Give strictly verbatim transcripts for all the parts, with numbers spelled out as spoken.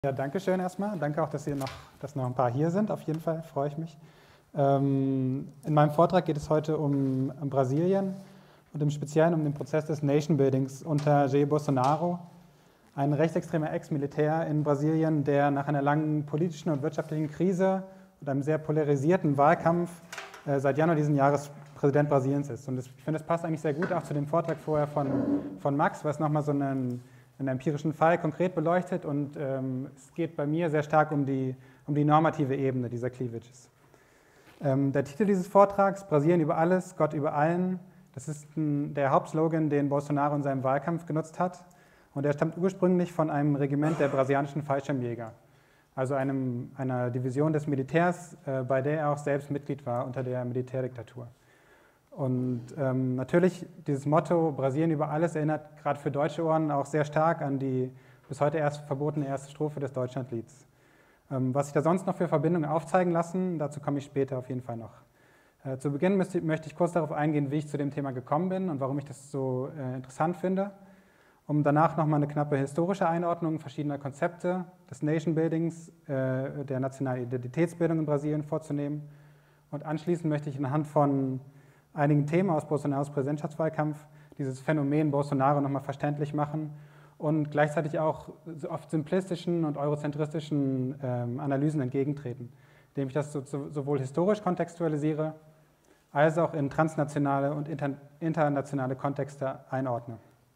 Ja, danke schön erstmal. Danke auch, dass, ihr noch, dass noch ein paar hier sind. Auf jeden Fall freue ich mich. Ähm, in meinem Vortrag geht es heute um, um Brasilien und im Speziellen um den Prozess des Nation-Buildings unter Jair Bolsonaro, ein rechtsextremer Ex-Militär in Brasilien, der nach einer langen politischen und wirtschaftlichen Krise und einem sehr polarisierten Wahlkampf äh, seit Januar diesen Jahres Präsident Brasiliens ist. Und das, ich finde, das passt eigentlich sehr gut auch zu dem Vortrag vorher von, von Max, was nochmal so einen einen empirischen Fall konkret beleuchtet, und ähm, es geht bei mir sehr stark um die, um die normative Ebene dieser Cleavages. Ähm, der Titel dieses Vortrags, Brasilien über alles, Gott über allen, das ist ein, der Hauptslogan, den Bolsonaro in seinem Wahlkampf genutzt hat, und er stammt ursprünglich von einem Regiment der brasilianischen Fallschirmjäger, also einem, einer Division des Militärs, äh, bei der er auch selbst Mitglied war unter der Militärdiktatur. Und ähm, natürlich, dieses Motto Brasilien über alles erinnert gerade für deutsche Ohren auch sehr stark an die bis heute erst verbotene erste Strophe des Deutschlandlieds. Ähm, was sich da sonst noch für Verbindungen aufzeigen lassen, dazu komme ich später auf jeden Fall noch. Äh, zu Beginn müsste, möchte ich kurz darauf eingehen, wie ich zu dem Thema gekommen bin und warum ich das so äh, interessant finde, um danach nochmal eine knappe historische Einordnung verschiedener Konzepte des Nation-Buildings, äh, der nationalen Identitätsbildung in Brasilien vorzunehmen. Und anschließend möchte ich anhand von einigen Themen aus Bolsonaros Präsidentschaftswahlkampf dieses Phänomen Bolsonaro nochmal verständlich machen und gleichzeitig auch oft simplistischen und eurozentristischen ähm, Analysen entgegentreten, indem ich das so, so, sowohl historisch kontextualisiere, als auch in transnationale und inter, internationale Kontexte einordne.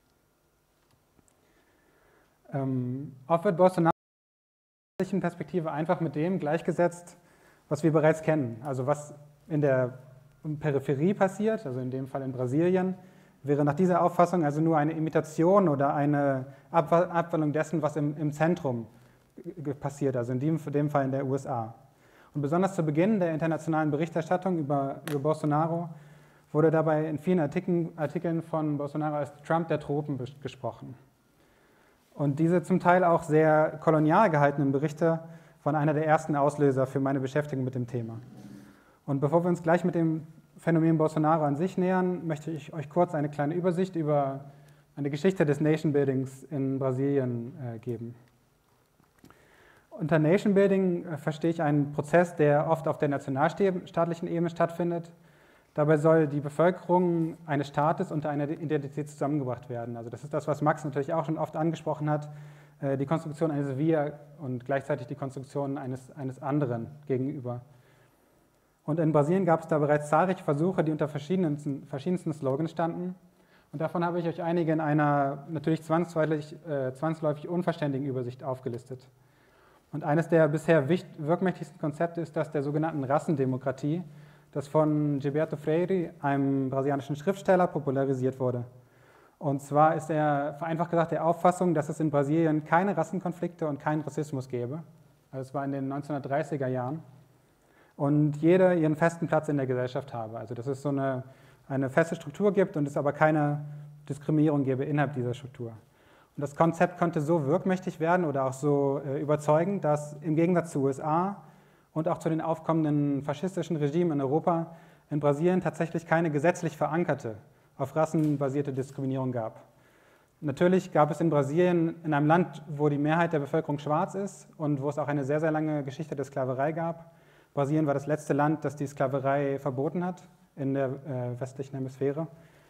Ähm, oft wird Bolsonaro in der Perspektive einfach mit dem gleichgesetzt, was wir bereits kennen, also was in der Peripherie passiert, also in dem Fall in Brasilien, wäre nach dieser Auffassung also nur eine Imitation oder eine Abwandlung dessen, was im, im Zentrum passiert, also in dem, in dem Fall in der U S A. Und besonders zu Beginn der internationalen Berichterstattung über, über Bolsonaro wurde dabei in vielen Artikeln, Artikeln von Bolsonaro als Trump der Tropen gesprochen. Und diese zum Teil auch sehr kolonial gehaltenen Berichte waren einer der ersten Auslöser für meine Beschäftigung mit dem Thema. Und bevor wir uns gleich mit dem Phänomen Bolsonaro an sich nähern, möchte ich euch kurz eine kleine Übersicht über eine Geschichte des Nation-Buildings in Brasilien äh, geben. Unter Nation-Building äh, verstehe ich einen Prozess, der oft auf der nationalstaatlichen Ebene stattfindet. Dabei soll die Bevölkerung eines Staates unter einer Identität zusammengebracht werden. Also das ist das, was Max natürlich auch schon oft angesprochen hat, äh, die Konstruktion eines Wir und gleichzeitig die Konstruktion eines, eines anderen gegenüber. Und in Brasilien gab es da bereits zahlreiche Versuche, die unter verschiedensten, verschiedensten Slogans standen. Und davon habe ich euch einige in einer natürlich zwangsläufig, äh, zwangsläufig unverständigen Übersicht aufgelistet. Und eines der bisher wirkmächtigsten Konzepte ist das der sogenannten Rassendemokratie, das von Gilberto Freire, einem brasilianischen Schriftsteller, popularisiert wurde. Und zwar ist er, vereinfacht gesagt, der Auffassung, dass es in Brasilien keine Rassenkonflikte und keinen Rassismus gäbe. Also es war in den neunzehnhundertdreißiger Jahren. Und jeder ihren festen Platz in der Gesellschaft habe. Also dass es so eine, eine feste Struktur gibt und es aber keine Diskriminierung gäbe innerhalb dieser Struktur. Und das Konzept konnte so wirkmächtig werden oder auch so äh, überzeugend, dass im Gegensatz zu U S A und auch zu den aufkommenden faschistischen Regimen in Europa in Brasilien tatsächlich keine gesetzlich verankerte, auf Rassen basierte Diskriminierung gab. Natürlich gab es in Brasilien, in einem Land, wo die Mehrheit der Bevölkerung schwarz ist und wo es auch eine sehr, sehr lange Geschichte der Sklaverei gab. Brasilien war das letzte Land, das die Sklaverei verboten hat in der äh, westlichen Hemisphäre.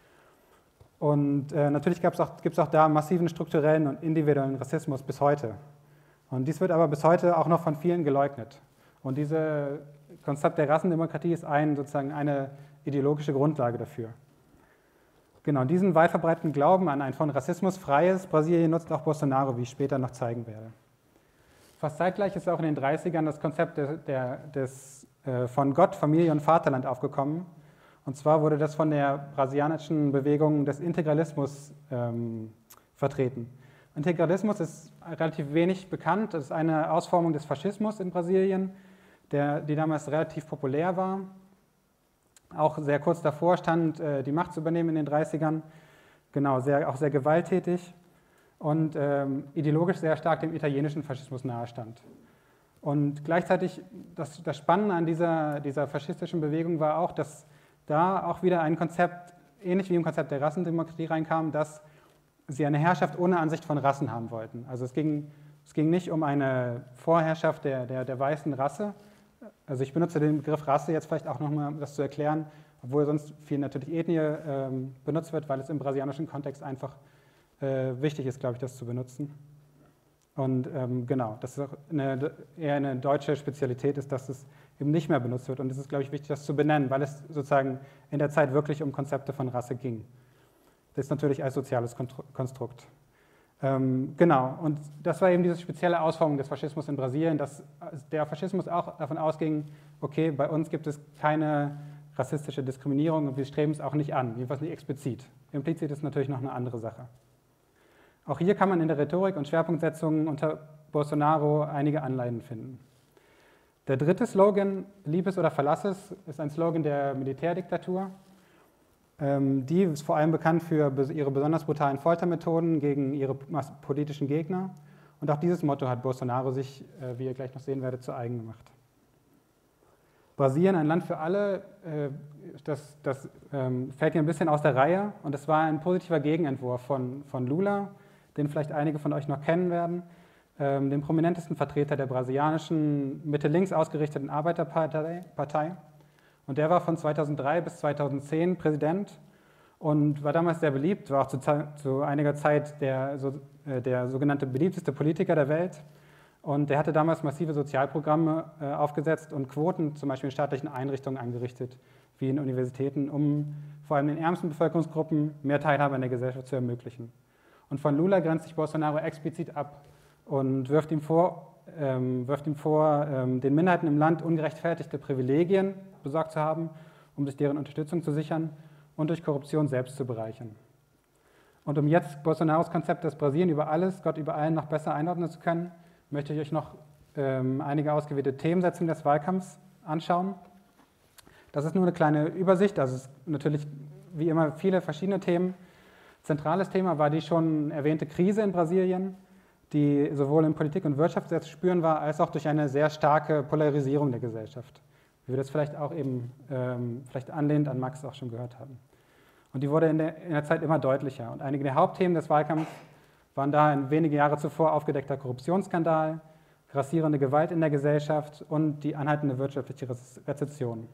Und äh, natürlich gibt es auch, auch da massiven strukturellen und individuellen Rassismus bis heute. Und dies wird aber bis heute auch noch von vielen geleugnet. Und dieses Konzept der Rassendemokratie ist ein, sozusagen eine ideologische Grundlage dafür. Genau, diesen weit verbreiteten Glauben an ein von Rassismus freies Brasilien nutzt auch Bolsonaro, wie ich später noch zeigen werde. Fast zeitgleich ist auch in den dreißigern das Konzept der, der, des, äh, von Gott, Familie und Vaterland aufgekommen. Und zwar wurde das von der brasilianischen Bewegung des Integralismus ähm, vertreten. Integralismus ist relativ wenig bekannt. Das ist eine Ausformung des Faschismus in Brasilien, der, die damals relativ populär war. Auch sehr kurz davor stand, äh, die Macht zu übernehmen in den dreißigern. Genau, sehr, auch sehr gewalttätig. Und ähm, ideologisch sehr stark dem italienischen Faschismus nahestand. Und gleichzeitig, das, das Spannende an dieser, dieser faschistischen Bewegung war auch, dass da auch wieder ein Konzept, ähnlich wie im Konzept der Rassendemokratie reinkam, dass sie eine Herrschaft ohne Ansicht von Rassen haben wollten. Also es ging Es ging nicht um eine Vorherrschaft der, der, der weißen Rasse. Also ich benutze den Begriff Rasse jetzt vielleicht auch nochmal, um das zu erklären, obwohl sonst viel natürlich Ethnie ähm, benutzt wird, weil es im brasilianischen Kontext einfach äh, wichtig ist, glaube ich, das zu benutzen. Und ähm, genau, dass es auch eine, eher eine deutsche Spezialität ist, dass es eben nicht mehr benutzt wird. Und es ist, glaube ich, wichtig, das zu benennen, weil es sozusagen in der Zeit wirklich um Konzepte von Rasse ging. Das ist natürlich als soziales Konstrukt. Ähm, genau, und das war eben diese spezielle Ausformung des Faschismus in Brasilien, dass der Faschismus auch davon ausging, okay, bei uns gibt es keine rassistische Diskriminierung und wir streben es auch nicht an, jedenfalls nicht explizit. Implizit ist natürlich noch eine andere Sache. Auch hier kann man in der Rhetorik und Schwerpunktsetzungen unter Bolsonaro einige Anleihen finden. Der dritte Slogan, Lieb es oder verlass es, ist ein Slogan der Militärdiktatur. Die ist vor allem bekannt für ihre besonders brutalen Foltermethoden gegen ihre politischen Gegner. Und auch dieses Motto hat Bolsonaro sich, wie ihr gleich noch sehen werdet, zu eigen gemacht. Brasilien, ein Land für alle, das, das fällt hier ein bisschen aus der Reihe. Und es war ein positiver Gegenentwurf von, von Lula, den vielleicht einige von euch noch kennen werden, dem prominentesten Vertreter der brasilianischen Mitte-links ausgerichteten Arbeiterpartei. Und der war von zweitausenddrei bis zweitausendzehn Präsident und war damals sehr beliebt, war auch zu, zu einiger Zeit der, so, äh, der sogenannte beliebteste Politiker der Welt. Und der hatte damals massive Sozialprogramme äh, aufgesetzt und Quoten zum Beispiel in staatlichen Einrichtungen eingerichtet, wie in Universitäten, um vor allem den ärmsten Bevölkerungsgruppen mehr Teilhabe an der Gesellschaft zu ermöglichen. Und von Lula grenzt sich Bolsonaro explizit ab und wirft ihm vor, ähm, wirft ihm vor ähm, den Minderheiten im Land ungerechtfertigte Privilegien besorgt zu haben, um sich deren Unterstützung zu sichern und durch Korruption selbst zu bereichern. Und um jetzt Bolsonaros Konzept, dass Brasilien über alles, Gott über allen noch besser einordnen zu können, möchte ich euch noch ähm, einige ausgewählte Themensetzungen des Wahlkampfs anschauen. Das ist nur eine kleine Übersicht, also es ist natürlich wie immer viele verschiedene Themen. Zentrales Thema war die schon erwähnte Krise in Brasilien, die sowohl in Politik und Wirtschaft sehr zu spüren war, als auch durch eine sehr starke Polarisierung der Gesellschaft, wie wir das vielleicht auch eben, ähm, vielleicht anlehnend an Max auch schon gehört haben. Und die wurde in der, in der Zeit immer deutlicher. Und einige der Hauptthemen des Wahlkampfs waren da ein wenige Jahre zuvor aufgedeckter Korruptionsskandal, grassierende Gewalt in der Gesellschaft und die anhaltende wirtschaftliche Rezession.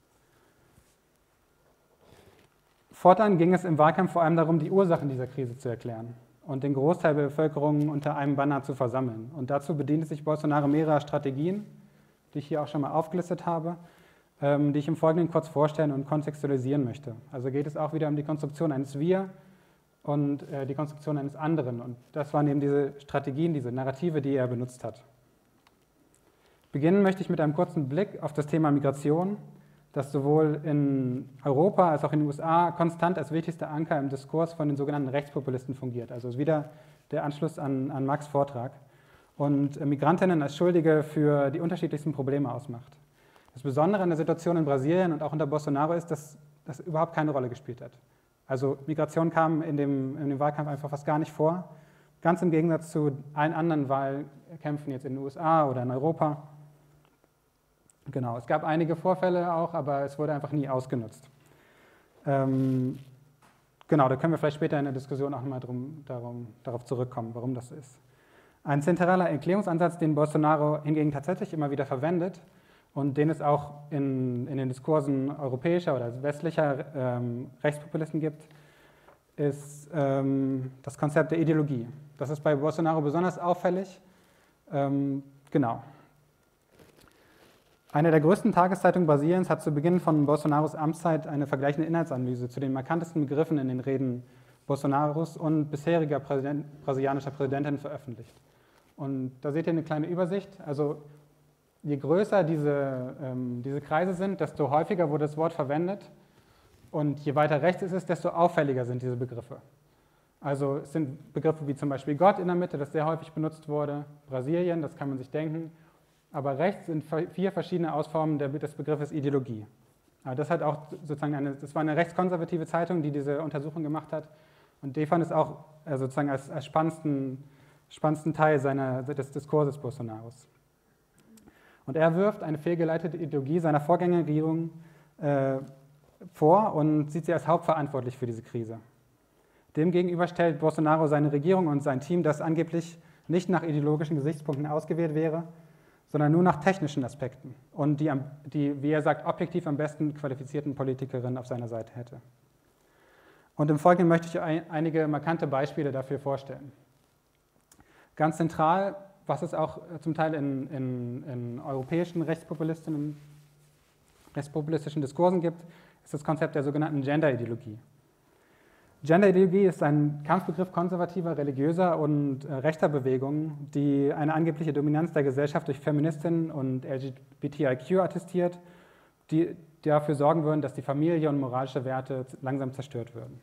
Fortan ging es im Wahlkampf vor allem darum, die Ursachen dieser Krise zu erklären und den Großteil der Bevölkerung unter einem Banner zu versammeln. Und dazu bediente sich Bolsonaro mehrerer Strategien, die ich hier auch schon mal aufgelistet habe, ähm, die ich im Folgenden kurz vorstellen und kontextualisieren möchte. Also geht es auch wieder um die Konstruktion eines Wir und äh, die Konstruktion eines anderen. Und das waren eben diese Strategien, diese Narrative, die er benutzt hat. Beginnen möchte ich mit einem kurzen Blick auf das Thema Migration, das sowohl in Europa als auch in den U S A konstant als wichtigster Anker im Diskurs von den sogenannten Rechtspopulisten fungiert. Also wieder der Anschluss an, an Max' Vortrag. Und Migrantinnen als Schuldige für die unterschiedlichsten Probleme ausmacht. Das Besondere an der Situation in Brasilien und auch unter Bolsonaro ist, dass das überhaupt keine Rolle gespielt hat. Also Migration kam in dem, in dem Wahlkampf einfach fast gar nicht vor, ganz im Gegensatz zu allen anderen Wahlkämpfen jetzt in den U S A oder in Europa. Genau, es gab einige Vorfälle auch, aber es wurde einfach nie ausgenutzt. Ähm, genau, da können wir vielleicht später in der Diskussion auch nochmal drum, darum, darauf zurückkommen, warum das so ist. Ein zentraler Erklärungsansatz, den Bolsonaro hingegen tatsächlich immer wieder verwendet und den es auch in, in den Diskursen europäischer oder westlicher ähm, Rechtspopulisten gibt, ist ähm, das Konzept der Ideologie. Das ist bei Bolsonaro besonders auffällig. Ähm, genau. Eine der größten Tageszeitungen Brasiliens hat zu Beginn von Bolsonaros Amtszeit eine vergleichende Inhaltsanalyse zu den markantesten Begriffen in den Reden Bolsonaros und bisheriger Präsident, brasilianischer Präsidentin veröffentlicht. Und da seht ihr eine kleine Übersicht. Also je größer diese, ähm, diese Kreise sind, desto häufiger wurde das Wort verwendet. Und je weiter rechts es ist, desto auffälliger sind diese Begriffe. Also es sind Begriffe wie zum Beispiel Gott in der Mitte, das sehr häufig benutzt wurde, Brasilien, das kann man sich denken. Aber rechts sind vier verschiedene Ausformen des Begriffes Ideologie. Das, hat auch sozusagen eine, das war eine rechtskonservative Zeitung, die diese Untersuchung gemacht hat. Und die fand es auch sozusagen als, als spannendsten, spannendsten Teil seiner, des Diskurses Bolsonaros. Und er wirft eine fehlgeleitete Ideologie seiner Vorgängerregierung äh, vor und sieht sie als hauptverantwortlich für diese Krise. Demgegenüber stellt Bolsonaro seine Regierung und sein Team, das angeblich nicht nach ideologischen Gesichtspunkten ausgewählt wäre, sondern nur nach technischen Aspekten und die, die, wie er sagt, objektiv am besten qualifizierten Politikerin auf seiner Seite hätte. Und im Folgenden möchte ich ein, einige markante Beispiele dafür vorstellen. Ganz zentral, was es auch zum Teil in, in, in europäischen rechtspopulistischen, rechtspopulistischen Diskursen gibt, ist das Konzept der sogenannten Gender-Ideologie. Gender-Ideologie ist ein Kampfbegriff konservativer, religiöser und äh, rechter Bewegungen, die eine angebliche Dominanz der Gesellschaft durch Feministinnen und L G B T I Q attestiert, die dafür sorgen würden, dass die Familie und moralische Werte langsam zerstört würden.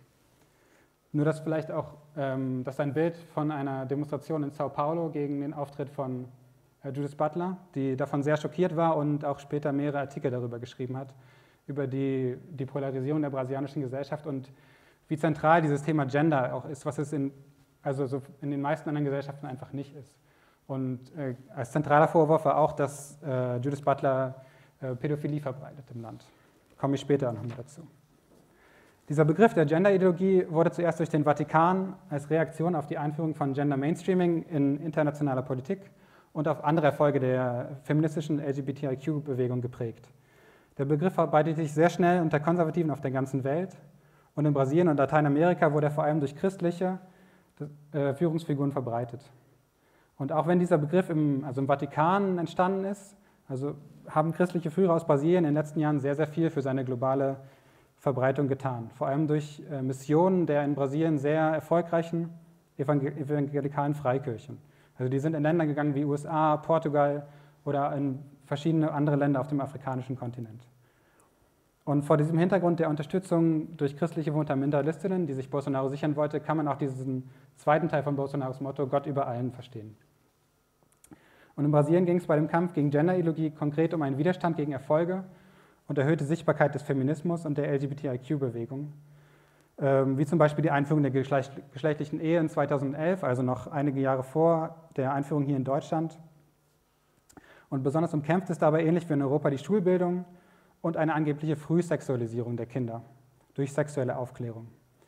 Nur dass vielleicht auch, ähm, das ist ein Bild von einer Demonstration in Sao Paulo gegen den Auftritt von äh, Judith Butler, die davon sehr schockiert war und auch später mehrere Artikel darüber geschrieben hat, über die, die Polarisierung der brasilianischen Gesellschaft und wie zentral dieses Thema Gender auch ist, was es in, also so in den meisten anderen Gesellschaften einfach nicht ist. Und äh, als zentraler Vorwurf war auch, dass äh, Judith Butler äh, Pädophilie verbreitet im Land. Komme ich später noch mal dazu. Dieser Begriff der Gender-Ideologie wurde zuerst durch den Vatikan als Reaktion auf die Einführung von Gender-Mainstreaming in internationaler Politik und auf andere Erfolge der feministischen L G B T I Q-Bewegung geprägt. Der Begriff verbreitete sich sehr schnell unter Konservativen auf der ganzen Welt. Und in Brasilien und Lateinamerika wurde er vor allem durch christliche äh, Führungsfiguren verbreitet. Und auch wenn dieser Begriff im, also im Vatikan entstanden ist, also haben christliche Führer aus Brasilien in den letzten Jahren sehr, sehr viel für seine globale Verbreitung getan. Vor allem durch äh, Missionen der in Brasilien sehr erfolgreichen evangel evangelikalen Freikirchen. Also die sind in Länder gegangen wie U S A, Portugal oder in verschiedene andere Länder auf dem afrikanischen Kontinent. Und vor diesem Hintergrund der Unterstützung durch christliche Fundamentalistinnen, die sich Bolsonaro sichern wollte, kann man auch diesen zweiten Teil von Bolsonaros Motto Gott über allen verstehen. Und in Brasilien ging es bei dem Kampf gegen Gender-Ideologie konkret um einen Widerstand gegen Erfolge und erhöhte Sichtbarkeit des Feminismus und der L G B T I Q-Bewegung, ähm, wie zum Beispiel die Einführung der geschlecht geschlechtlichen Ehe in zweitausendelf, also noch einige Jahre vor der Einführung hier in Deutschland. Und besonders umkämpft ist dabei ähnlich wie in Europa die Schulbildung und eine angebliche Frühsexualisierung der Kinder durch sexuelle Aufklärung.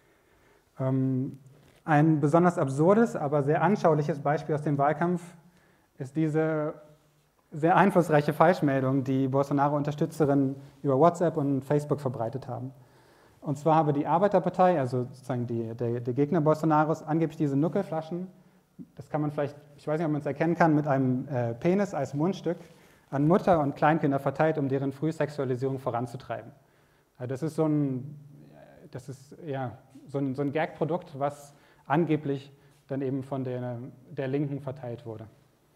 Ähm, ein besonders absurdes, aber sehr anschauliches Beispiel aus dem Wahlkampf ist diese sehr einflussreiche Falschmeldung, die Bolsonaro-Unterstützerinnen über WhatsApp und Facebook verbreitet haben. Und zwar habe die Arbeiterpartei, also sozusagen die, der, der Gegner Bolsonaros, angeblich diese Nuckelflaschen, das kann man vielleicht, ich weiß nicht, ob man es erkennen kann, mit einem äh, Penis als Mundstück, an Mutter und Kleinkinder verteilt, um deren Frühsexualisierung voranzutreiben. Also das ist so ein, das ist, ja, so ein, so ein Gag-Produkt, was angeblich dann eben von der, der Linken verteilt wurde.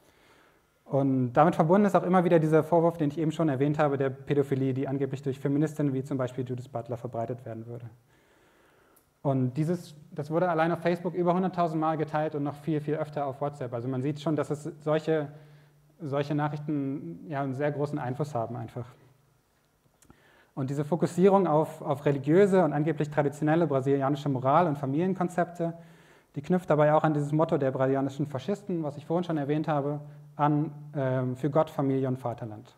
Und damit verbunden ist auch immer wieder dieser Vorwurf, den ich eben schon erwähnt habe, der Pädophilie, die angeblich durch Feministinnen wie zum Beispiel Judith Butler verbreitet werden würde. Und dieses, das wurde allein auf Facebook über hunderttausend Mal geteilt und noch viel, viel öfter auf WhatsApp. Also man sieht schon, dass es solche solche Nachrichten ja einen sehr großen Einfluss haben einfach. Und diese Fokussierung auf, auf religiöse und angeblich traditionelle brasilianische Moral- und Familienkonzepte, die knüpft dabei auch an dieses Motto der brasilianischen Faschisten, was ich vorhin schon erwähnt habe, an ähm, für Gott, Familie und Vaterland.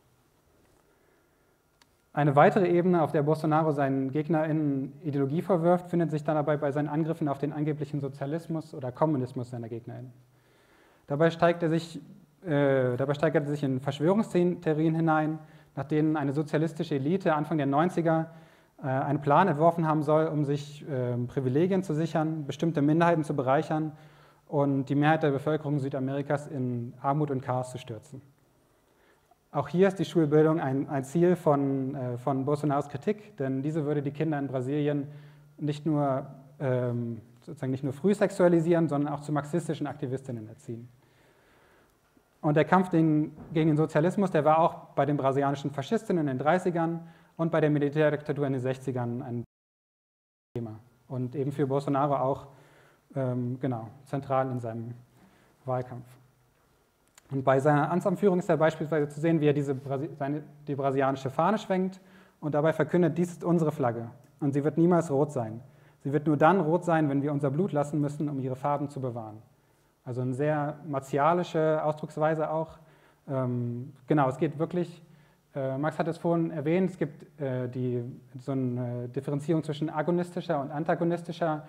Eine weitere Ebene, auf der Bolsonaro seinen GegnerInnen Ideologie vorwirft, findet sich dann dabei bei seinen Angriffen auf den angeblichen Sozialismus oder Kommunismus seiner GegnerInnen. Dabei steigt er sich Äh, dabei steigert er sich in Verschwörungstheorien hinein, nach denen eine sozialistische Elite Anfang der neunziger äh, einen Plan entworfen haben soll, um sich äh, Privilegien zu sichern, bestimmte Minderheiten zu bereichern und die Mehrheit der Bevölkerung Südamerikas in Armut und Chaos zu stürzen. Auch hier ist die Schulbildung ein, ein Ziel von, äh, von Bolsonaros Kritik, denn diese würde die Kinder in Brasilien nicht nur, ähm, sozusagen nicht nur früh sexualisieren, sondern auch zu marxistischen Aktivistinnen erziehen. Und der Kampf gegen den Sozialismus, der war auch bei den brasilianischen Faschistinnen in den dreißigern und bei der Militärdiktatur in den sechzigern ein Thema. Und eben für Bolsonaro auch ähm, genau, zentral in seinem Wahlkampf. Und bei seiner Amtsanführung ist er beispielsweise zu sehen, wie er diese, seine, die brasilianische Fahne schwenkt und dabei verkündet, dies ist unsere Flagge und sie wird niemals rot sein. Sie wird nur dann rot sein, wenn wir unser Blut lassen müssen, um ihre Farben zu bewahren. Also eine sehr martialische Ausdrucksweise auch. Ähm, genau, es geht wirklich, äh, Max hat es vorhin erwähnt, es gibt äh, die, so eine Differenzierung zwischen agonistischer und antagonistischer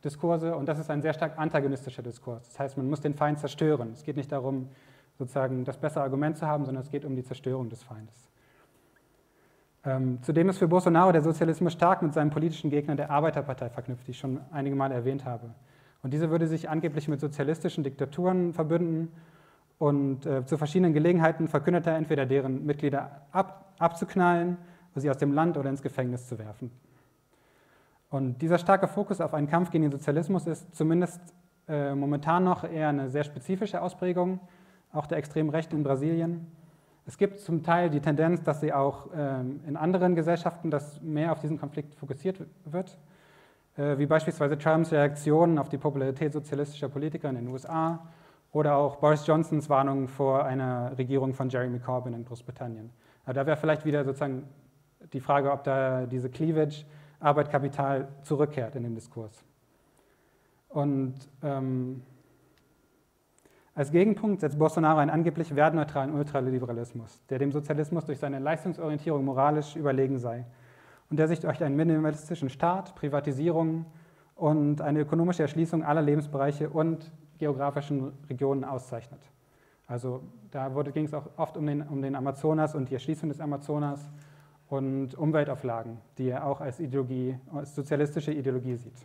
Diskurse und das ist ein sehr stark antagonistischer Diskurs. Das heißt, man muss den Feind zerstören. Es geht nicht darum, sozusagen das bessere Argument zu haben, sondern es geht um die Zerstörung des Feindes. Ähm, zudem ist für Bolsonaro der Sozialismus stark mit seinem politischen Gegner der Arbeiterpartei verknüpft, die ich schon einige Mal erwähnt habe. Und diese würde sich angeblich mit sozialistischen Diktaturen verbünden und äh, zu verschiedenen Gelegenheiten verkündet er entweder deren Mitglieder ab, abzuknallen, sie aus dem Land oder ins Gefängnis zu werfen. Und dieser starke Fokus auf einen Kampf gegen den Sozialismus ist zumindest äh, momentan noch eher eine sehr spezifische Ausprägung, auch der extremen Rechten in Brasilien. Es gibt zum Teil die Tendenz, dass sie auch ähm, in anderen Gesellschaften, dass mehr auf diesen Konflikt fokussiert wird, äh, wie beispielsweise Trumps Reaktionen auf die Popularität sozialistischer Politiker in den U S A oder auch Boris Johnsons Warnung vor einer Regierung von Jeremy Corbyn in Großbritannien. Aber da wäre vielleicht wieder sozusagen die Frage, ob da diese Cleavage Arbeit, Kapital zurückkehrt in den Diskurs. Und ähm, als Gegenpunkt setzt Bolsonaro einen angeblich wertneutralen Ultraliberalismus, der dem Sozialismus durch seine Leistungsorientierung moralisch überlegen sei und der sich durch einen minimalistischen Staat, Privatisierung und eine ökonomische Erschließung aller Lebensbereiche und geografischen Regionen auszeichnet. Also da ging es auch oft um den, um den Amazonas und die Erschließung des Amazonas und Umweltauflagen, die er auch als Ideologie, als sozialistische Ideologie sieht.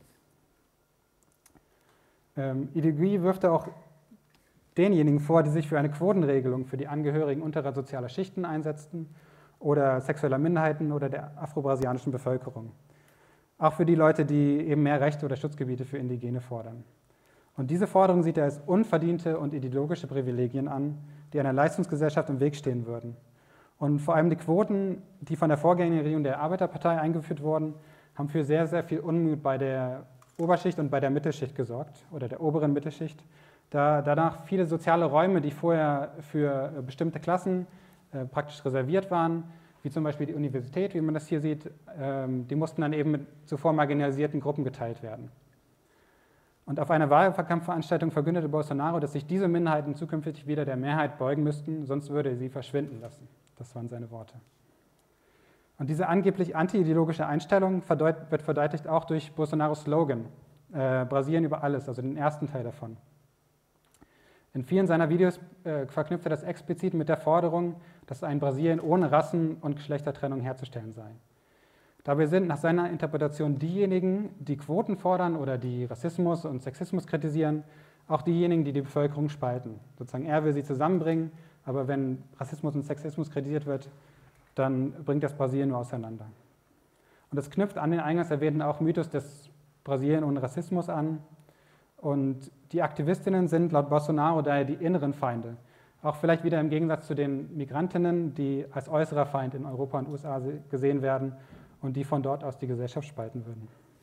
Ähm, Ideologie wirft er auch denjenigen vor, die sich für eine Quotenregelung für die Angehörigen unterer sozialer Schichten einsetzten oder sexueller Minderheiten oder der afro-brasilianischen Bevölkerung. Auch für die Leute, die eben mehr Rechte oder Schutzgebiete für Indigene fordern. Und diese Forderung sieht er als unverdiente und ideologische Privilegien an, die einer Leistungsgesellschaft im Weg stehen würden. Und vor allem die Quoten, die von der Vorgängerregierung der Arbeiterpartei eingeführt wurden, haben für sehr, sehr viel Unmut bei der Oberschicht und bei der Mittelschicht gesorgt, oder der oberen Mittelschicht, da danach viele soziale Räume, die vorher für bestimmte Klassen äh, praktisch reserviert waren, wie zum Beispiel die Universität, wie man das hier sieht, ähm, die mussten dann eben mit zuvor marginalisierten Gruppen geteilt werden. Und auf einer Wahlkampfveranstaltung verkündete Bolsonaro, dass sich diese Minderheiten zukünftig wieder der Mehrheit beugen müssten, sonst würde er sie verschwinden lassen. Das waren seine Worte. Und diese angeblich anti-ideologische Einstellung wird verdeutlicht auch durch Bolsonaros Slogan, äh, Brasilien über alles, also den ersten Teil davon. In vielen seiner Videos äh, verknüpft er das explizit mit der Forderung, dass ein Brasilien ohne Rassen- und Geschlechtertrennung herzustellen sei. Dabei sind nach seiner Interpretation diejenigen, die Quoten fordern oder die Rassismus und Sexismus kritisieren, auch diejenigen, die die Bevölkerung spalten. Sozusagen er will sie zusammenbringen, aber wenn Rassismus und Sexismus kritisiert wird, dann bringt das Brasilien nur auseinander. Und das knüpft an den eingangs erwähnten auch Mythos des Brasilien ohne Rassismus an. Und die Aktivistinnen sind laut Bolsonaro daher die inneren Feinde. Auch vielleicht wieder im Gegensatz zu den Migrantinnen, die als äußerer Feind in Europa und U S A gesehen werden und die von dort aus die Gesellschaft spalten würden.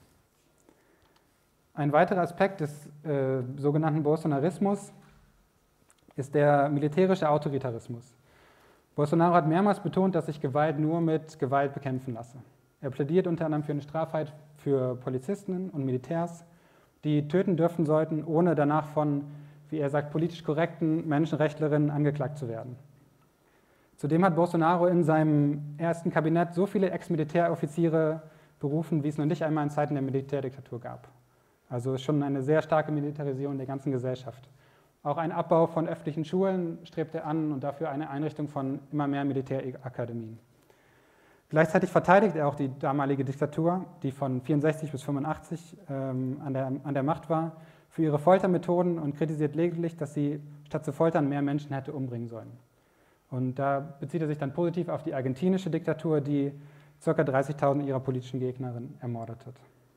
Ein weiterer Aspekt des äh, sogenannten Bolsonarismus ist der militärische Autoritarismus. Bolsonaro hat mehrmals betont, dass sich Gewalt nur mit Gewalt bekämpfen lasse. Er plädiert unter anderem für eine Straffreiheit für Polizisten und Militärs, die töten dürfen sollten, ohne danach von, wie er sagt, politisch korrekten Menschenrechtlerinnen angeklagt zu werden. Zudem hat Bolsonaro in seinem ersten Kabinett so viele Ex-Militäroffiziere berufen, wie es noch nicht einmal in Zeiten der Militärdiktatur gab. Also schon eine sehr starke Militarisierung der ganzen Gesellschaft. Auch einen Abbau von öffentlichen Schulen strebt er an und dafür eine Einrichtung von immer mehr Militärakademien. Gleichzeitig verteidigt er auch die damalige Diktatur, die von vierundsechzig bis fünfundachtzig ähm, an, der, an der Macht war, für ihre Foltermethoden und kritisiert lediglich, dass sie statt zu foltern mehr Menschen hätte umbringen sollen. Und da bezieht er sich dann positiv auf die argentinische Diktatur, die ca. dreißigtausend ihrer politischen Gegnerinnen ermordet hat.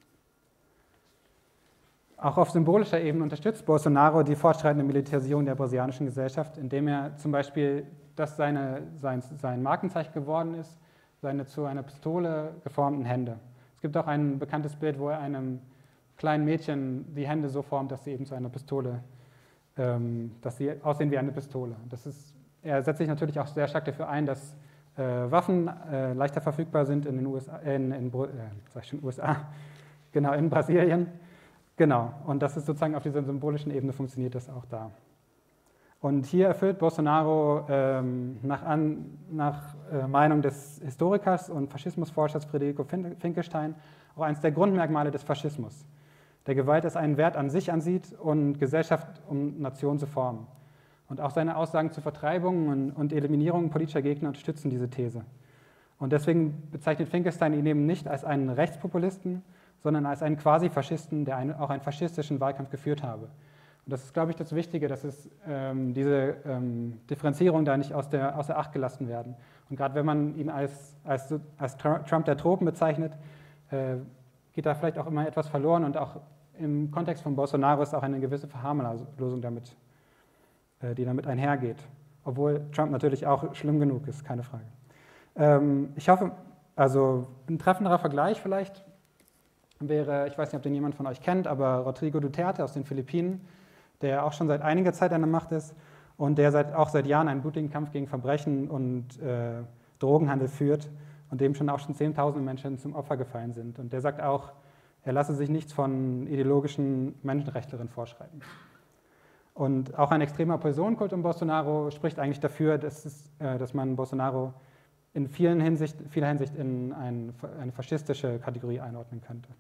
Auch auf symbolischer Ebene unterstützt Bolsonaro die fortschreitende Militarisierung der brasilianischen Gesellschaft, indem er zum Beispiel, dass seine, sein, sein Markenzeichen geworden ist, seine zu einer Pistole geformten Hände. Es gibt auch ein bekanntes Bild, wo er einem kleinen Mädchen die Hände so formt, dass sie eben zu einer Pistole, ähm, dass sie aussehen wie eine Pistole. Das ist, er setzt sich natürlich auch sehr stark dafür ein, dass äh, Waffen äh, leichter verfügbar sind in den U S A, in, in, äh, sag ich schon U S A, genau, in Brasilien. Genau, und das ist sozusagen auf dieser symbolischen Ebene funktioniert das auch da. Und hier erfüllt Bolsonaro ähm, nach, an, nach äh, Meinung des Historikers und Faschismusforschers Frederico Finkelstein auch eines der Grundmerkmale des Faschismus. der Gewalt als einen Wert an sich ansieht und Gesellschaft um Nation zu formen. Und auch seine Aussagen zu Vertreibungen und Eliminierung politischer Gegner unterstützen diese These. Und deswegen bezeichnet Finkelstein ihn eben nicht als einen Rechtspopulisten, sondern als einen Quasi-Faschisten, der einen, auch einen faschistischen Wahlkampf geführt habe. Und das ist, glaube ich, das Wichtige, dass es, ähm, diese ähm, Differenzierung da nicht aus der, außer Acht gelassen werden. Und gerade wenn man ihn als, als, als Trump der Tropen bezeichnet, äh, geht da vielleicht auch immer etwas verloren und auch im Kontext von Bolsonaro ist auch eine gewisse Verharmlosung damit, äh, die damit einhergeht. Obwohl Trump natürlich auch schlimm genug ist, keine Frage. Ähm, ich hoffe, also ein treffenderer Vergleich vielleicht wäre, ich weiß nicht, ob den jemand von euch kennt, aber Rodrigo Duterte aus den Philippinen, der auch schon seit einiger Zeit an der Macht ist und der seit, auch seit Jahren einen blutigen Kampf gegen Verbrechen und äh, Drogenhandel führt und dem schon auch schon Zehntausende Menschen zum Opfer gefallen sind. Und der sagt auch, er lasse sich nichts von ideologischen Menschenrechtlerinnen vorschreiben. Und auch ein extremer Personenkult um Bolsonaro spricht eigentlich dafür, dass, es, äh, dass man Bolsonaro in vielen Hinsicht, vieler Hinsicht in ein, eine faschistische Kategorie einordnen könnte.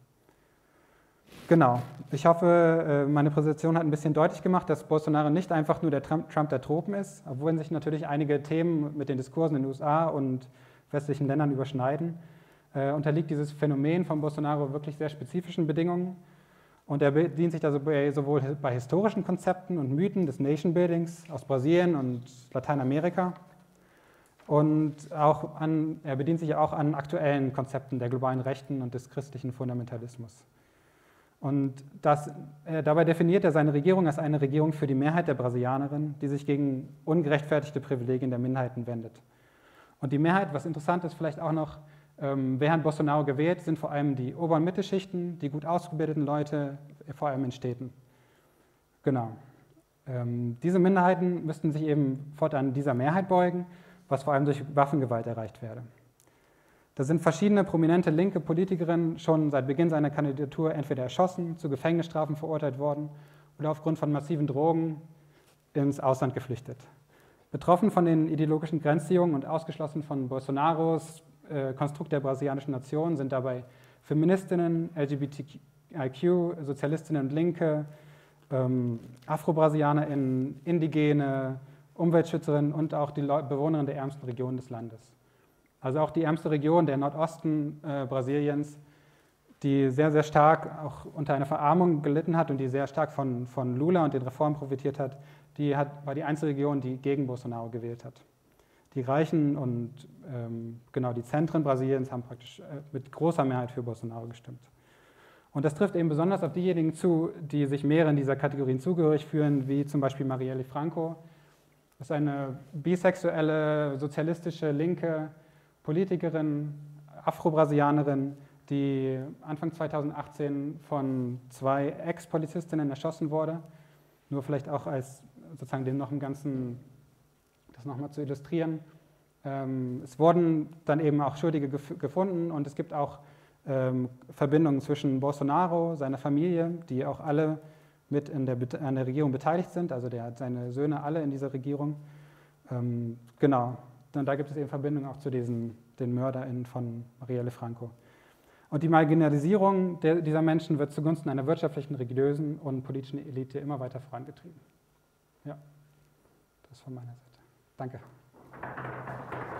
Genau. Ich hoffe, meine Präsentation hat ein bisschen deutlich gemacht, dass Bolsonaro nicht einfach nur der Trump, Trump der Tropen ist, obwohl sich natürlich einige Themen mit den Diskursen in den U S A und westlichen Ländern überschneiden, äh, unterliegt dieses Phänomen von Bolsonaro wirklich sehr spezifischen Bedingungen. Und er bedient sich da sowohl bei historischen Konzepten und Mythen des Nation-Buildings aus Brasilien und Lateinamerika, und auch an, er bedient sich auch an aktuellen Konzepten der globalen Rechten und des christlichen Fundamentalismus. Und das, äh, dabei definiert er seine Regierung als eine Regierung für die Mehrheit der Brasilianerinnen, die sich gegen ungerechtfertigte Privilegien der Minderheiten wendet. Und die Mehrheit, was interessant ist vielleicht auch noch, ähm, wer hat Bolsonaro gewählt, sind vor allem die Ober- und Mittelschichten, die gut ausgebildeten Leute, vor allem in Städten. Genau. Ähm, diese Minderheiten müssten sich eben fortan dieser Mehrheit beugen, was vor allem durch Waffengewalt erreicht werde. Da sind verschiedene prominente linke Politikerinnen schon seit Beginn seiner Kandidatur entweder erschossen, zu Gefängnisstrafen verurteilt worden oder aufgrund von massiven Drogen ins Ausland geflüchtet. Betroffen von den ideologischen Grenzziehungen und ausgeschlossen von Bolsonaros äh, Konstrukt der brasilianischen Nation sind dabei Feministinnen, L G B T I Q, Sozialistinnen und Linke, ähm, AfrobrasilianerInnen, Indigene, Umweltschützerinnen und auch die Bewohnerinnen der ärmsten Regionen des Landes. Also auch die ärmste Region, der Nordosten äh, Brasiliens, die sehr, sehr stark auch unter einer Verarmung gelitten hat und die sehr stark von, von Lula und den Reformen profitiert hat, die hat, war die einzige Region, die gegen Bolsonaro gewählt hat. Die Reichen und ähm, genau die Zentren Brasiliens haben praktisch äh, mit großer Mehrheit für Bolsonaro gestimmt. Und das trifft eben besonders auf diejenigen zu, die sich mehreren dieser Kategorien zugehörig fühlen, wie zum Beispiel Marielle Franco. Das ist eine bisexuelle, sozialistische, linke Politikerin, Afro-Brasilianerin, die Anfang zweitausendachtzehn von zwei Ex-Polizistinnen erschossen wurde. Nur vielleicht auch als sozusagen dem noch im Ganzen, das nochmal zu illustrieren. Ähm, es wurden dann eben auch Schuldige gef gefunden und es gibt auch ähm, Verbindungen zwischen Bolsonaro, seiner Familie, die auch alle mit in der, an der Regierung beteiligt sind, also der hat seine Söhne alle in dieser Regierung. Ähm, genau, und da gibt es eben Verbindungen auch zu diesen, den MörderInnen von Marielle Franco. Und die Marginalisierung der, dieser Menschen wird zugunsten einer wirtschaftlichen, religiösen und politischen Elite immer weiter vorangetrieben. Ja, das von meiner Seite. Danke.